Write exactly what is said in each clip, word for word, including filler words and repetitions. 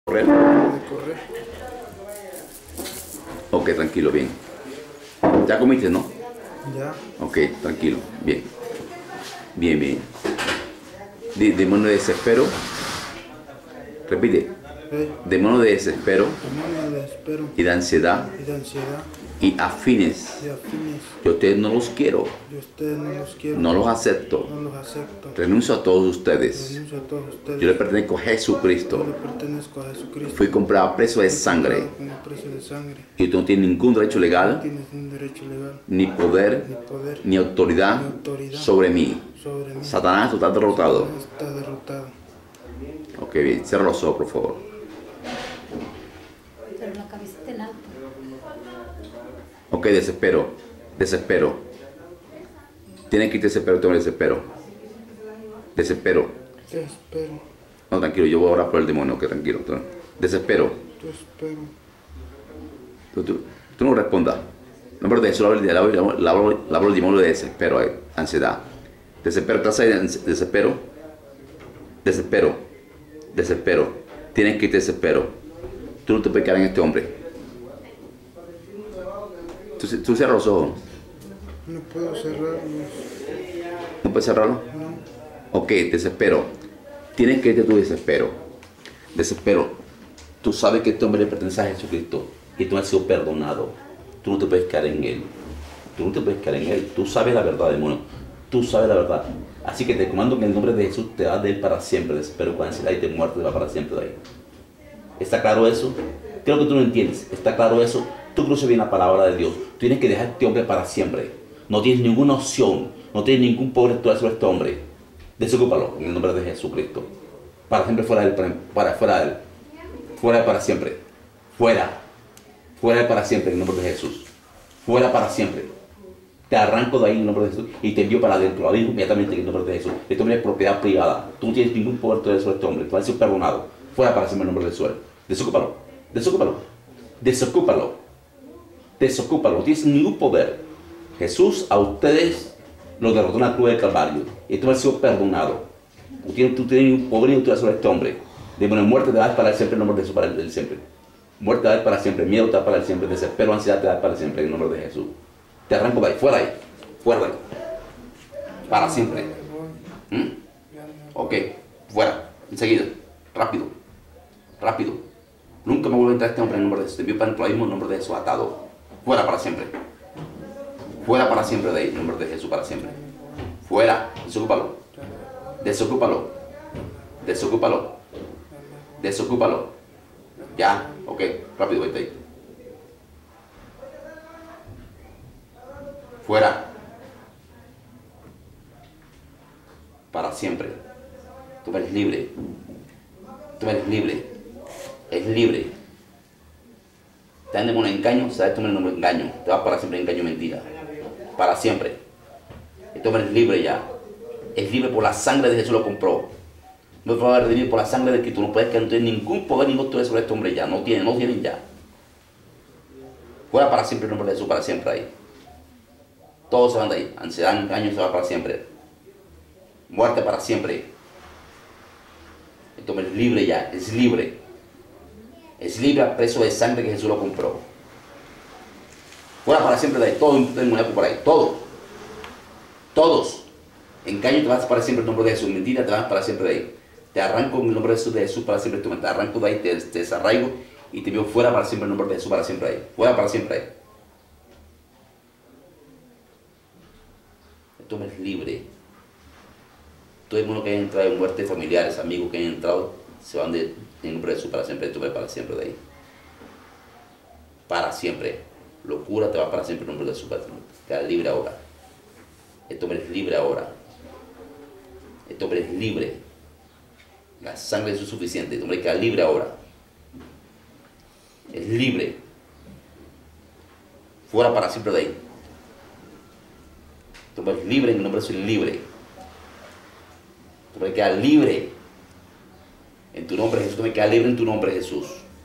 correr. de correr. Ok, tranquilo, bien. Ya comiste, ¿no? Ya. Ok, tranquilo, bien. Bien, bien. De- demonio de desespero. Repite. Eh, Demonio de desespero demonio de espero y de ansiedad y de ansiedad y afines. y afines. Yo a ustedes no los quiero, Yo ustedes no los quiero. no los acepto. No los acepto. Renuncio a todos ustedes. Renuncio a todos ustedes. Yo le pertenezco a Yo Jesucristo. le pertenezco a Jesucristo. Fui comprado a precio de Fui sangre. comprado con el precio de sangre. Y tú no tienes ningún derecho No legal, tienes un derecho legal, ni ni poder, poder, ni autoridad ni autoridad sobre mí. sobre mí. Satanás, tú estás derrotado. Está derrotado. Ok, bien. Cierra los ojos, por favor. Pero la cabeza está en alto. Ok, desespero. Desespero. Tiene que ir desespero, tengo desespero. Desespero. Te espero. No, tranquilo, yo voy a orar por el demonio, ok, tranquilo. tú- Desespero. Te espero. Tú, tú- tú no respondas. No, pero de eso le hablo le hablo el demonio de desespero, eh, ansiedad. Desespero, ¿estás ahí? Ans- Desespero. Desespero. Desespero. Tienes que ir desespero. Tú no te puedes quedar en este hombre. Tú, tú cierras los ojos. No puedo cerrarlos. ¿No puedes cerrarlo? No. Ok, desespero. Tienes que irte tu desespero. Desespero. Tú sabes que este hombre le pertenece a Jesucristo y tú has sido perdonado. Tú no te puedes quedar en él. Tú no te puedes quedar en él. Tú sabes la verdad, demonio. Tú sabes la verdad. Así que te comando que en el nombre de Jesús te vas de él para siempre. Desespero con ansiedad y de muerte te va para siempre de ahí. ¿Está claro eso? Creo que tú lo entiendes. ¿Está claro eso? Tú conoces bien la palabra de Dios. Tú tienes que dejar a este hombre para siempre. No tienes ninguna opción. No tienes ningún poder actual sobre este hombre. Desocúpalo en el nombre de Jesucristo. Para siempre fuera de él. Para, para- fuera de él. Fuera de él para siempre. Fuera. Fuera de él para siempre en el nombre de Jesús. Fuera para siempre. Te arranco de ahí en el nombre de Jesús y te envío para adentro. Lo digo inmediatamente en el nombre de Jesús. Este hombre es propiedad privada. Tú no tienes ningún poder actual sobre este hombre. Tú has sido perdonado. Fuera para siempre en el nombre de Jesús. Desocúpalo. Desocúpalo. Desocúpalo. Desocúpalo. No tienes ningún poder. Jesús a ustedes los derrotó en la cruz del Calvario. Y tú has sido perdonado. Tú tienes, tú tienes un poder y autoridad sobre este hombre. Demonio, muerte te va a dar para siempre en el nombre de Jesús, para el siempre. Muerte te va a dar para siempre. Miedo te va a dar para siempre. Desespero, ansiedad te va a dar para siempre en el nombre de Jesús. Te arranco de ahí. Fuera de ahí. Fuera de ahí. Para siempre. ¿Mm? Ok. Fuera. Enseguida. Rápido. Rápido. Nunca me vuelvo a entrar este hombre en el nombre de Jesús. Te envío para el mismo nombre de Jesús atado. Fuera para siempre. Fuera para siempre de ahí, en el nombre de Jesús para siempre. Fuera. Desocúpalo. Desocúpalo. Desocúpalo. Desocúpalo. Ya. Ok. Rápido, vete ahí. Fuera. Para siempre. Tú eres libre. Tú eres libre. Es libre. Te dan demonio engaño, sabes, tú me nombre engaño. Te vas para siempre en engaño y mentira. Para siempre. Este hombre es libre ya. Es libre por la sangre de Jesús lo compró. No te va a redimir por la sangre de Cristo. No puedes que no tienes ningún poder ni autoridad sobre este hombre ya. No tienen, no tienen ya. Fuera para siempre el nombre de Jesús, para siempre ahí. Todos se van de ahí. Ansiedad, engaño se va para siempre. Muerte para siempre. Este hombre es libre ya. Es libre. Es libre a precio de sangre que Jesús lo compró. Fuera para siempre de ahí. Todo el demoníaco por ahí. Todo. Todos. Engaño te vas para siempre en el nombre de Jesús. Mentira te vas para siempre de ahí. Te arranco en el nombre de Jesús, de Jesús para siempre. Te arranco de ahí, te, te desarraigo y te veo fuera para siempre en el nombre de Jesús para siempre ahí. Fuera para siempre ahí. Este hombre es libre. Todo el mundo que haya entrado en muerte, familiares, amigos que hayan entrado, se van de, en el nombre de Jesús para siempre. Este hombre para siempre de ahí. Para siempre. Locura te va para siempre en el nombre de Jesús para siempre. Queda libre ahora. Este hombre es libre ahora. Este hombre es libre. La sangre de Jesús es suficiente. Este hombre queda libre ahora. Es libre. Fuera para siempre de ahí. Este hombre es libre en el nombre de Jesús, libre. Este hombre queda libre. En tu nombre, Jesús. Este hombre queda libre en tu nombre, Jesús.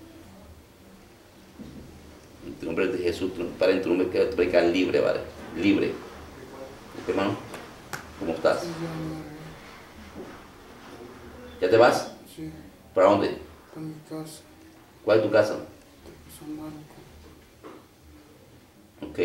En tu nombre de Jesús, Padre, en tu nombre queda libre, ¿vale? Libre. Hermano, ¿cómo estás? ¿Ya te vas? Sí, ¿Para dónde? a mi casa. ¿Cuál es tu casa? San Marcos. Ok.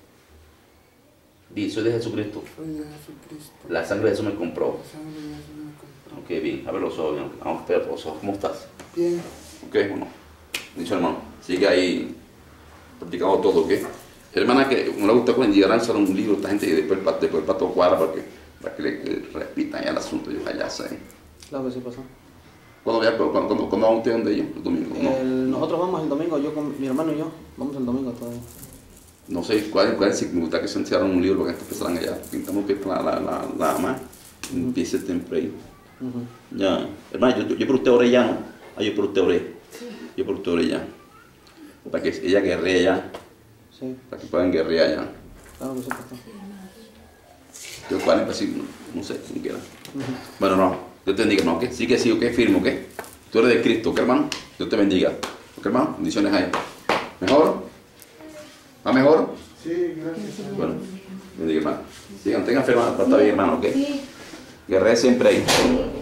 Di, soy de Jesucristo. Soy de Jesucristo. La sangre de Jesús me compró. La sangre de Jesús me compró. Ok, bien. Abre los ojos. Bien. Vamos a ver los ojos. ¿Cómo estás? Bien. Ok, bueno. Dicho hermano, sigue ahí practicando todo, ¿ok? Hermana, que no le gusta cuando llegar a lanzar un libro a esta gente y después, después el pato cuadra para que, para que le que repitan ya el asunto. Yo allá sé. Claro que sí pasó. ¿Cuándo, vaya, cuando, cuando, cuando van ustedes donde ellos? El domingo, ¿no? El- nosotros vamos el domingo, yo con mi hermano y yo, vamos el domingo todavía. No sé cuál, cuál es, si me gusta que se encierran un libro para que empezaran allá. Pintamos que la, la, la, la ama empiece temprano. Ujú. Ya, hermano, yo, yo, yo por usted oré ya, ¿no? Ah, yo por usted oré. Yo por usted oré ya. Para que ella guerree ya. Sí, Para que puedan guerrear ya. claro que sí pasó. Yo cuál es no, no sé, ni quiera. Bueno, no, Dios te bendiga, ¿no? ¿Ok? Sí que sí, ¿ok? Firme, ¿ok? Tú eres de Cristo, ¿ok, hermano? Dios te bendiga. ¿Ok, hermano? Bendiciones ahí. ¿Mejor? ¿Va mejor? Sí, gracias. Bueno, bendiga, hermano. Sigan, tengan fe, hermano, para estar bien, hermano, ¿ok? Guerree siempre ahí.